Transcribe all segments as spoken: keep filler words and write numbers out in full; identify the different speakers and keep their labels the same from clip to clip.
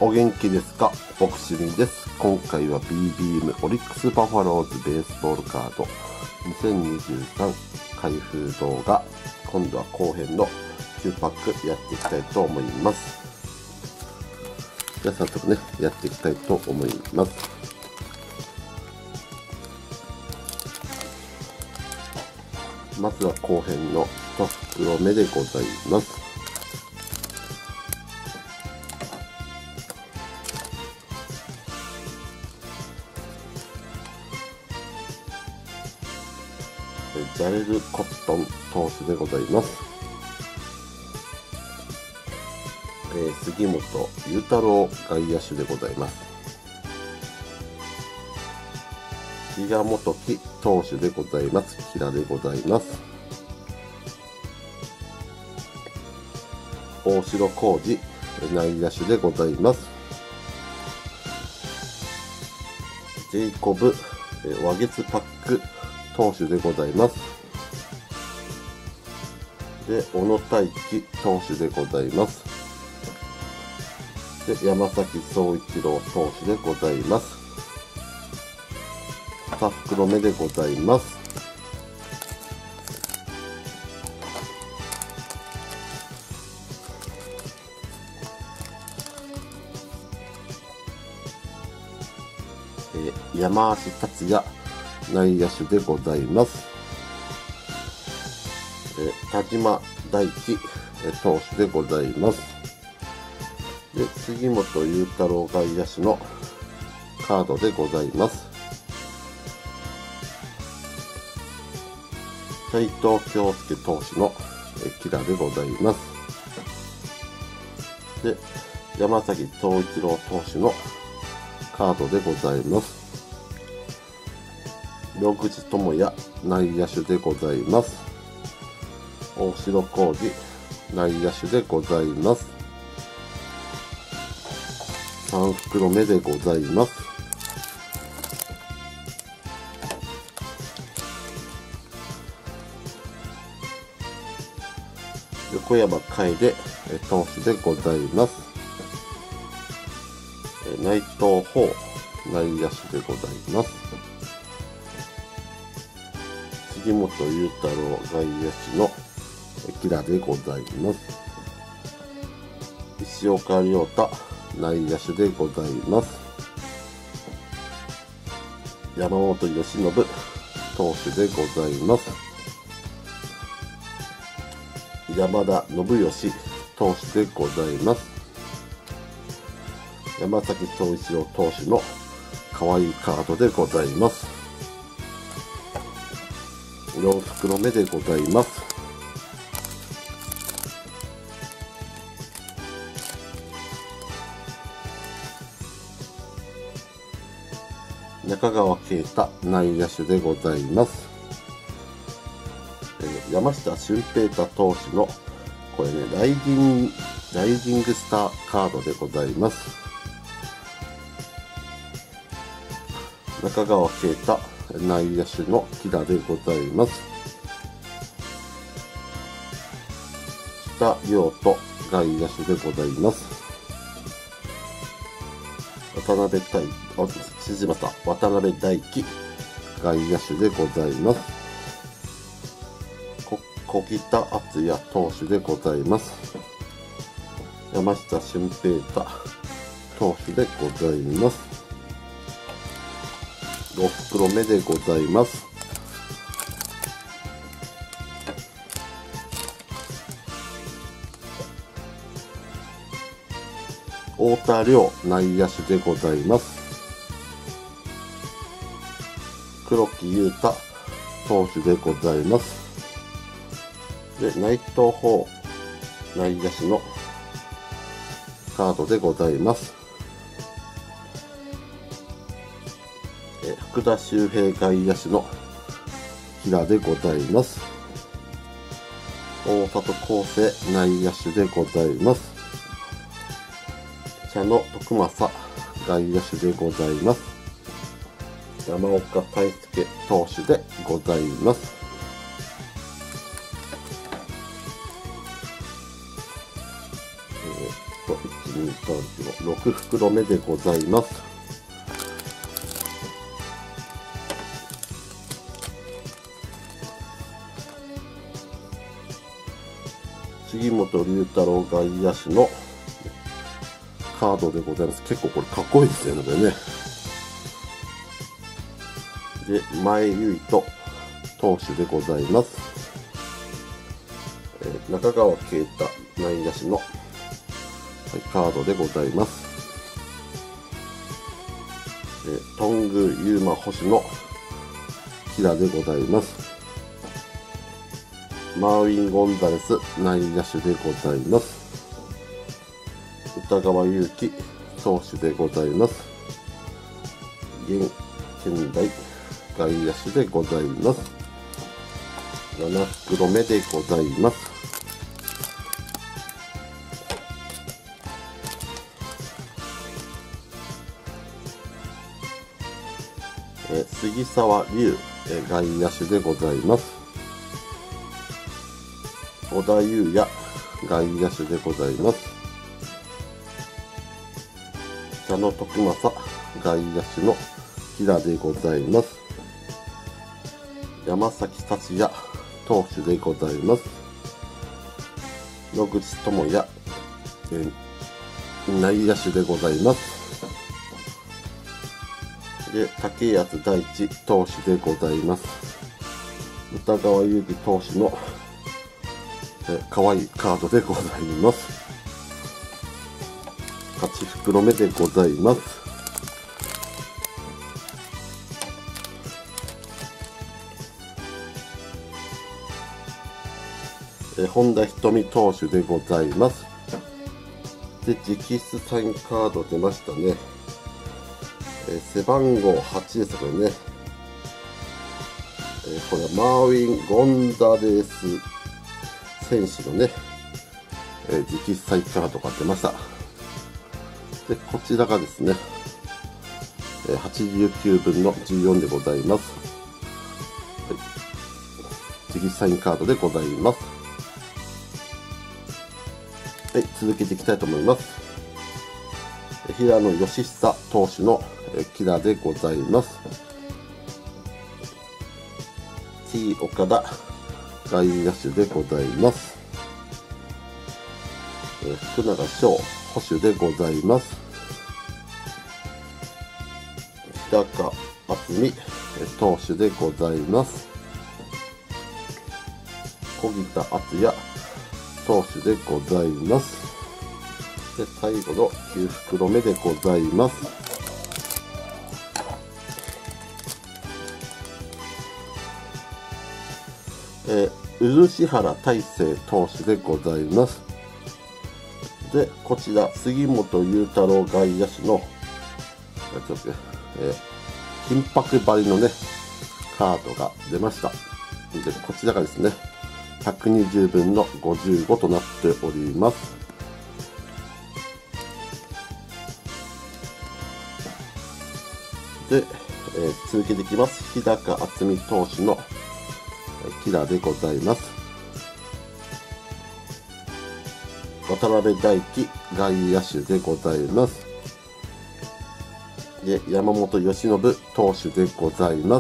Speaker 1: お元気ですか？ボクシリンです。今回は ビービーエム オリックスバファローズベースボールカードにせんにじゅうさん開封動画、今度は後編のきゅうパックやっていきたいと思います。じゃあ早速ね、やっていきたいと思います。まずは後編のいち袋目でございます。ジャレル・コットン投手でございます。えー、杉本裕太郎外野手でございます。比嘉元樹投手でございます。キラでございます。大城浩二内野手でございます。ジェイコブワゲツパック投手でございます。で、小野大輝投手でございます。で、山崎総一郎投手でございます。に袋目でございます。えー、山足達也内野手でございます。えー、田島大輝投手でございます。で、杉本裕太郎外野手のカードでございます。斉藤京介投手のキラでございます。で、山崎総一郎投手のカードでございます。野口智也内野手でございます。大城浩二内野手でございます。さん袋目でございます。横山楓投手でございます。内藤鵬内野手でございます。杉本裕太郎外野手のキラでございます。石岡亮太内野手でございます。山本由伸投手でございます。山田信義投手でございます。山崎総一郎投手の可愛いカードでございます。よん袋目でございます。中川圭太内野手でございます。山下俊平太投手のこれねライジングライジングスターカードでございます。中川圭太内野手のキラでございます。北亮斗外野手でございます。渡辺大あ失礼しました渡辺大輝外野手でございます。小北敦也投手でございます。山下俊平太投手でございます。ろく袋目でございます。太田亮内野手でございます。黒木優太投手でございます。で、内藤鵬内野手のカードでございます。え福田周平外野手のキラでございます。大里康生内野手でございます。茶野徳正外野手でございます。山岡大輔投手でございます。 と、いち、に、さん、よん、ろく袋目でございます。杉本龍太郎外野手のカードでございます。結構これかっこいいですね、のでね。で、前優斗投手でございます。えー、中川圭太内野手の、はい、カードでございます。えー、頓宮優馬捕手のキラでございます。マーウィン・ゴンザレス内野手でございます。歌川祐希投手でございます。現県大外野手でございます。なな袋目でございます。え杉沢龍外野手でございます。小田裕也外野手でございます。茶野徳正外野手の平でございます。山崎達也投手でございます。野口智也、えー、内野手でございます。で、竹安大地投手でございます。歌川祐希投手のえー、可愛いカードでございます。はち袋目でございます。えー、本田瞳投手でございます。で、直筆サインカード出ましたね。えー、背番号はちです、これね。えー、これはマーウィン・ゴンザレス選手のね、えー、直筆サインカードが出ました。で、こちらがですね、えー、はちじゅうきゅうぶんのじゅうよんでございます。はい、直筆サインカードでございます。はい、続けていきたいと思います。えー、平野義久投手の、えー、キラでございます。T 岡田外野手でございます。えー、福永翔捕手でございます。日高渥美投手でございます。小木田敦也投手でございます。で、最後のきゅう袋目でございます。えー、漆原大成投手でございます。で、こちら、杉本裕太郎外野手の、ちょっと、えー、金箔張りのね、カードが出ました。で、こちらがですね、ひゃくにじゅうぶんのごじゅうごとなっております。で、えー、続けていきます。日高渥美投手のキラーでございます。渡辺大輝外野手でございます。で、山本由伸投手でございます。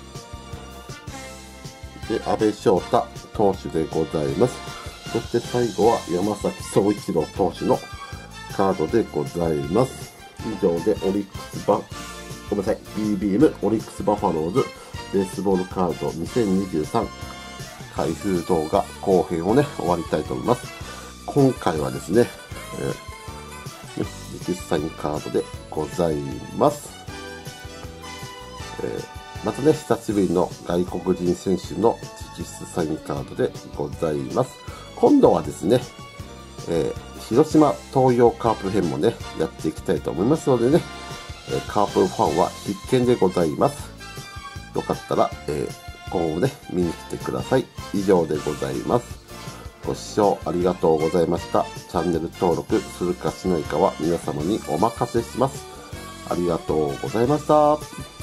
Speaker 1: で、阿部翔太投手でございます。そして最後は山崎総一郎投手のカードでございます。以上でオリックスバ、ごめんなさい、ビービーエム オリックスバファローズベースボールカードにせんにじゅうさん開封動画後編をね、終わりたいと思います。今回はですね、えー、直筆サインカードでございます。えー、またね、久しぶりの外国人選手の直筆サインカードでございます。今度はですね、えー、広島東洋カープ編もね、やっていきたいと思いますのでね、えー、カープファンは必見でございます。よかったら、えー、今後ね、見に来てください。以上でございます。ご視聴ありがとうございました。チャンネル登録するかしないかは皆様にお任せします。ありがとうございました。